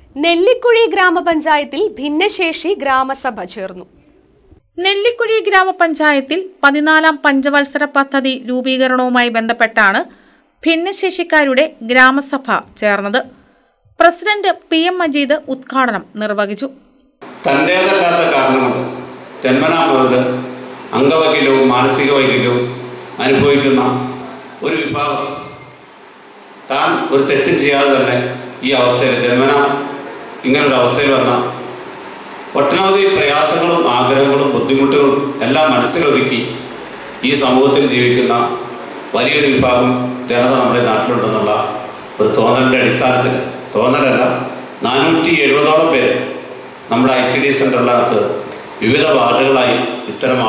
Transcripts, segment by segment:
നെല്ലിക്കുഴി ഗ്രാമപഞ്ചായത്തിൽ ഭിന്നശേഷി ഗ്രാമസഭ ചേർന്നു. നെല്ലിക്കുഴി ഗ്രാമപഞ്ചായത്തിൽ 14ാം പഞ്ചവത്സര പദ്ധതി രൂപീകരണവുമായി ബന്ധപ്പെട്ടാണ് ഭിന്നശേഷിക്കാരുടെ ഗ്രാമസഭ ചേർന്നത്. പ്രസിഡന്റ് PM മജീദ് ഉദ്ഘാടനം നിർവഹിച്ചു. തന്റേതല്ലാത്ത കാരണങ്ങൾ ജന്മനാ മുതൽ അംഗവൈകല്യവും മാനസിക വൈകല്യവും അനുഭവിക്കുന്ന ഒരു വിഭാഗം താൻ ഒരു തെറ്റും ചെയ്യാതെ തന്നെ ഈ അവസ്ഥയിൽ ജന്മനാ ഇങ്ങനൊരു അവസ്ഥയിൽ വന്ന ഒട്ടനവധി പ്രയാസങ്ങളും ആഗ്രഹങ്ങളും ബുദ്ധിമുട്ടുകളും എല്ലാം മനസ്സിലൊതുക്കി ഈ സമൂഹത്തിൽ ജീവിക്കുന്ന വലിയൊരു വിഭാഗം ജനത നമ്മുടെ നാട്ടിലുണ്ടെന്നുള്ള ഒരു തോന്നലിൻ്റെ അടിസ്ഥാനത്തിൽ, തോന്നലല്ല, 470ഓളം പേര് നമ്മുടെ ICD സെൻ്ററിനകത്ത് വിവിധ വാർഡുകളായി ഇത്തരം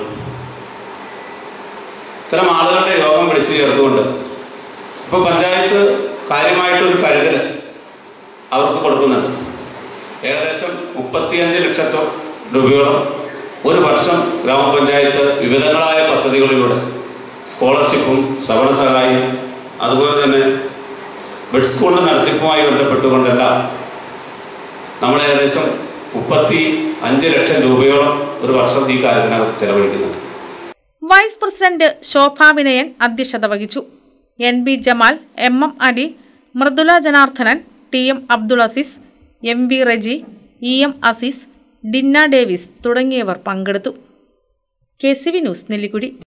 ആളുകളുടെ യോഗം വിളിച്ചു ചേർത്തുകൊണ്ട് ഇപ്പോൾ പഞ്ചായത്ത് കാര്യമായിട്ടൊരു കരുതൽ അവർക്ക് കൊടുക്കുന്നുണ്ട്. ഏകദേശം 35 ലക്ഷം രൂപയോളം ഒരു വർഷം ഗ്രാമപഞ്ചായത്ത് വിവിധങ്ങളായ പദ്ധതികളിലൂടെ സ്കോളർഷിപ്പും ശ്രവണ സഹായം അതുപോലെ തന്നെ ബെഡ് സ്കൂളിൻ്റെ നടത്തിപ്പുമായി ബന്ധപ്പെട്ടുകൊണ്ടെല്ലാം നമ്മൾ ഏകദേശം 35 ലക്ഷം രൂപയോളം ഒരു വർഷം ഈ കാര്യത്തിനകത്ത് ചെലവഴിക്കുന്നുണ്ട്. വൈസ് പ്രസിഡന്റ് ശോഭാ വിനയൻ അധ്യക്ഷത വഹിച്ചു. NB Jamal, MM Ali, Mridula Janardhanan, TM Abdul Azeez, MV Reji, EM Azeez, Dinna Davis തുടങ്ങിയവർ പങ്കെടുത്തു. KCV news, Nellikuzhi.